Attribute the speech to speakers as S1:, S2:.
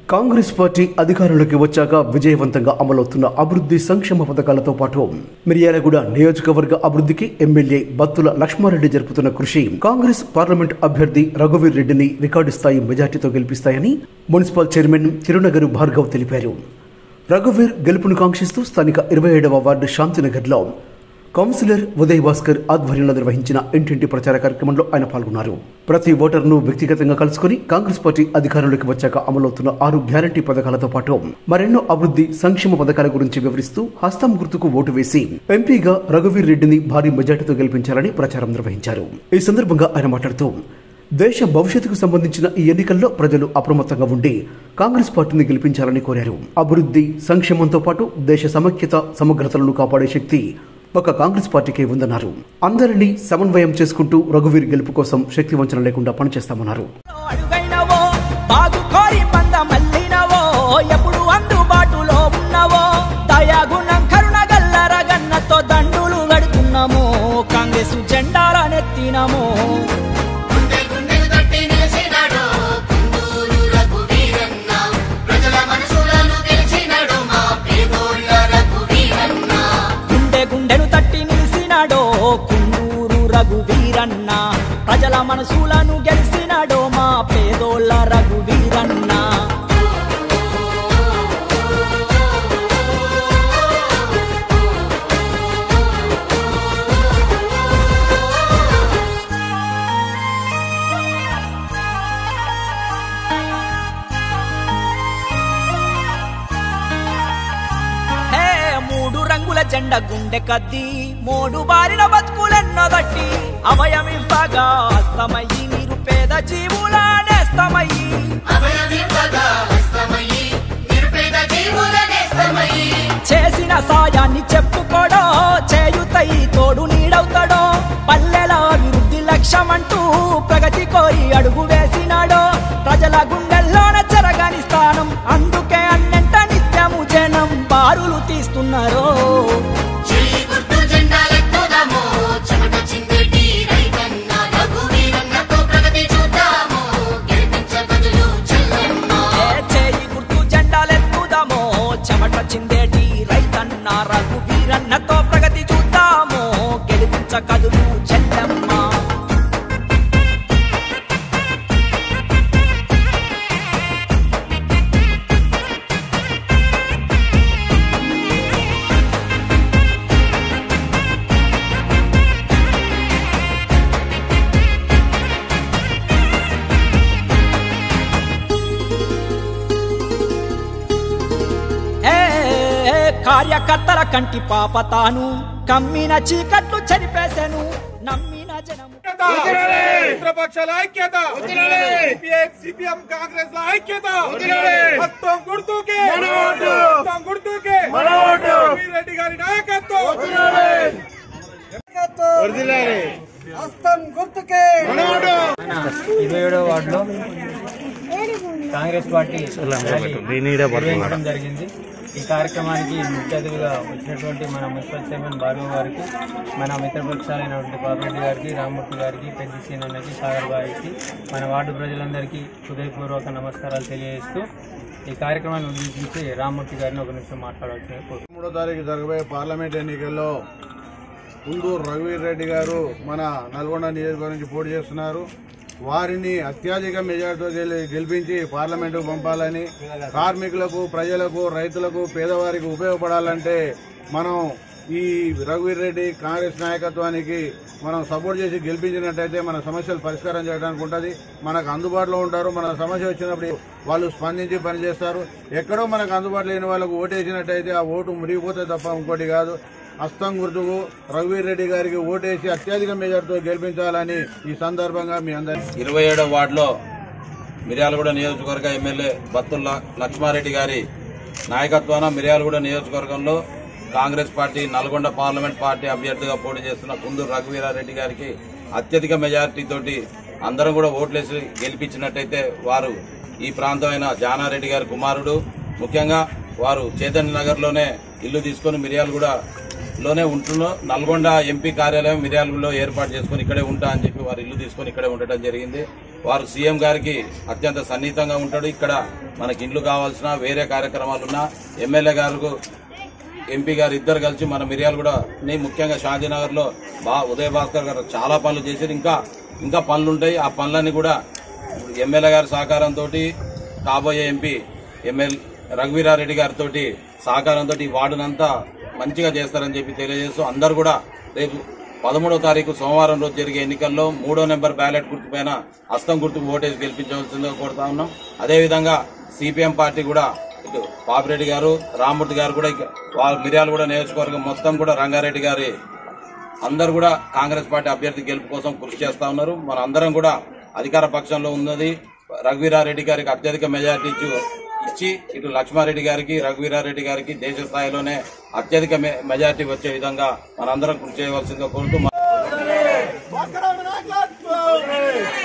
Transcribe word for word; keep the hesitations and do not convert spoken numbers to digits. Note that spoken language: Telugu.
S1: కాంగ్రెస్ పార్టీ అధికారంలోకి వచ్చాక విజయవంతంగా అమలవుతున్న అభివృద్ధి సంక్షేమ పథకాలతో పాటు మిర్యాలగూడ నియోజకవర్గ అభివృద్ధికి ఎమ్మెల్యే బత్తుల లక్ష్మారెడ్డి జరుపుతున్న కృషి కాంగ్రెస్ పార్లమెంట్ అభ్యర్థి రఘువీర్ రెడ్డిని రికార్డు స్థాయి మెజార్టీతో గెలిపిస్తాయని మున్సిపల్ చైర్మన్ తిరునగరు భార్గవ్ తెలిపారు. రఘువీర్ గెలుపును కాంక్షిస్తూ స్థానిక ఇరవై ఏడవ వార్డు శాంతినగర్లో కౌన్సిలర్ ఉదయ్ భాస్కర్ ఆధ్వర్యంలో నిర్వహించిన ఇంటింటి ప్రచార కార్యక్రమంలో ఆయన పాల్గొన్నారు. ప్రతి ఓటర్ను వ్యక్తిగతంగా కలుసుకుని కాంగ్రెస్ పార్టీ అధికారంలోకి వచ్చాక అమలవుతున్న ఆరు గ్యారంటీ పథకాలతో పాటు మరెన్నో అభివృద్ధి సంక్షేమ పథకాల గురించి వివరిస్తూ హస్తం గుర్తుకు ఓటు వేసి ఎంపీగా రఘువీర్ రెడ్డిని భారీ మెజార్టీతో గెలిపించాలని ప్రచారం నిర్వహించారు. ఈ సందర్భంగా ఆయన మాట్లాడుతూ దేశ భవిష్యత్తుకు సంబంధించిన ఈ ఎన్నికల్లో ప్రజలు అప్రమత్తంగా ఉండి కాంగ్రెస్ పార్టీని గెలిపించాలని కోరారు. అభివృద్ధి సంక్షేమంతో పాటు దేశ సమైక్యత సమగ్రతలను కాపాడే శక్తి ఒక కాంగ్రెస్ పార్టీకే ఉందన్నారు. అందరినీ సమన్వయం చేసుకుంటూ రఘువీర్ గెలుపు కోసం శక్తి వంచన లేకుండా పనిచేస్తామన్నారు.
S2: కాంగ్రెస్ జెండాలనెత్తినమో కుందూరు రఘువీరన్న ప్రజల మనసులను గెలిచినాడో మా పేదోళ్ళ రఘువీరన్న. మూడు రంగుల జెండ గుండె కద్ది మోడు బారిన బతుకులెన్నో దట్టి అభయమివ్వగా హస్తమయ్యి నిరుపేద జీవుల నేస్తమయ్యి చేసిన సాయాన్ని చెప్పుకోడో చేయుతై తోడు నీడవుతాడో పల్లెల అభివృద్ధి లక్ష్యమంటూ ప్రగతి కోరి అడుగు వేసినాడో ప్రజల గుండెల్లోన చెరగని స్థానం అందుకే అన్నంట నిత్యము జనం బారులు తీస్తున్నారు. చెమట చిందేటి రైతన్న రఘువీరన్నతో ప్రగతి చూద్దాము గెలిపించ కదులు చెల్లమ్మ. కార్యకర్తల కంటి పాప తాను కమ్మిన చీకట్లు చెరిపేశాను నమ్మిన జనము
S3: మిత్రపక్షాల ఐక్యత సిపిఎం కాంగ్రెస్ ఐక్యత హస్తం గుర్తుకే హస్తం గుర్తుకే రఘువీర్ రెడ్డి గారి నాయకత్వం హస్తం గుర్తుకే.
S4: ఇరవై ఏడవ వార్డులో కాంగ్రెస్ పార్టీ నిర్వహించడం జరిగింది. ఈ కార్యక్రమానికి ముఖ్య అతిథిగా వచ్చినటువంటి మన మున్సిపల్ చైర్మన్ భార్గవ్ గారికి, మన మిత్రపక్షాలైనటువంటి పాపిరెడ్డి గారికి, రామ్మూర్తి గారికి, పెద్ద సీనన్నకి, సాగర్ బాయికి, మన వార్డు ప్రజలందరికీ హృదయపూర్వక నమస్కారాలు తెలియజేస్తూ ఈ కార్యక్రమాన్ని ఉద్దేశించి రామ్మూర్తి గారిని ఒక నిమిషం మాట్లాడవలసిన కోరుతున్నాను.
S3: మూడో తారీఖు జరగబోయే పార్లమెంట్ ఎన్నికల్లో కుందూరు రఘువీర్ రెడ్డి గారు మన నల్గొండ నియోజకవర్గం నుంచి పోటీ చేస్తున్నారు. వారిని అత్యధిక మెజార్టీతో గెలిపించి పార్లమెంటుకు పంపాలని, కార్మికులకు, ప్రజలకు, రైతులకు, పేదవారికి ఉపయోగపడాలంటే మనం ఈ రఘువీర్ రెడ్డి కాంగ్రెస్ నాయకత్వానికి మనం సపోర్ట్ చేసి గెలిపించినట్టయితే మన సమస్యలు పరిష్కారం చేయడానికి ఉంటుంది. మనకు అందుబాటులో ఉంటారు. మన సమస్య వచ్చినప్పుడు వాళ్ళు స్పందించి పనిచేస్తారు. ఎక్కడో మనకు అందుబాటులో లేని వాళ్ళకు ఓటేసినట్టయితే ఆ ఓటు మురిగిపోతే తప్ప ఇంకోటి కాదు. హస్తం గుర్తుకు రఘువీర్ రెడ్డి గారికి ఓటేసి అత్యధిక మెజార్టీతో గెలిపించాలని ఈ సందర్భంగా మీ అందరి
S5: ఇరవై ఏడవ వార్డులో మిర్యాలగూడ నియోజకవర్గ ఎమ్మెల్యే బత్తుల లక్ష్మారెడ్డి గారి నాయకత్వాన మిర్యాలగూడ నియోజకవర్గంలో Congress party Nalgonda parliament party అభ్యర్థిగా పోటీ చేస్తున్న కుందూరు రఘువీరారెడ్డి గారికి అత్యధిక మెజార్టీతోటి అందరం కూడా ఓట్లేసి గెలిపించినట్టయితే వారు ఈ ప్రాంతమైన జానారెడ్డి గారి కుమారుడు. ముఖ్యంగా వారు చైతన్య నగర్ లోనే ఇల్లు తీసుకుని మిర్యాలగూడ లోనే ఉంటున్నా నల్గొండ ఎంపీ కార్యాలయం మిర్యాలగూడలో ఏర్పాటు చేసుకుని ఇక్కడే ఉంటా అని చెప్పి వారు ఇల్లు తీసుకుని ఇక్కడే ఉండటం జరిగింది. వారు సీఎం గారికి అత్యంత సన్నిహితంగా ఉంటాడు. ఇక్కడ మనకి ఇండ్లు కావాల్సిన వేరే కార్యక్రమాలున్నా ఎమ్మెల్యే గారు ఎంపీ గారు ఇద్దరు కలిసి మన మిర్యాలగూడని ముఖ్యంగా షాదీనగర్ లో బా ఉదయ భాస్కర్ గారు చాలా పనులు చేశారు. ఇంకా ఇంకా పనులుంటాయి. ఆ పనులన్నీ కూడా ఎమ్మెల్యే గారి సహకారంతో కాబోయే ఎంపీ ఎమ్మెల్యే రఘువీరారెడ్డి గారితో సహకారంతో ఈ వార్డునంతా మంచిగా చేస్తారని చెప్పి తెలియజేస్తూ అందరూ కూడా రేపు పదమూడో తారీఖు సోమవారం రోజు జరిగే ఎన్నికల్లో మూడో నెంబర్ బ్యాలెట్ గుర్తు పైన హస్తం గుర్తుకు ఓటేసి గెలిపించవలసిందిగా కోరుతా ఉన్నాం. అదేవిధంగా సిపిఎం పార్టీ కూడా ఇటు పాపిరెడ్డి గారు రామ్మూర్తి గారు కూడా మిర్యాలగూడ నియోజకవర్గం మొత్తం కూడా రంగారెడ్డి గారి అందరూ కూడా కాంగ్రెస్ పార్టీ అభ్యర్థి గెలుపు కోసం కృషి చేస్తా ఉన్నారు. మన అందరం కూడా అధికార పక్షంలో ఉన్నది రఘువీరారెడ్డి గారికి అత్యధిక మెజార్టీ ఇచ్చి ఇటు లక్ష్మారెడ్డి గారికి రఘువీరారెడ్డి గారికి దేశ స్థాయిలోనే అత్యధిక మెజార్టీ వచ్చే విధంగా మనందరం కృషి చేయవలసిందిగా కోరుతూ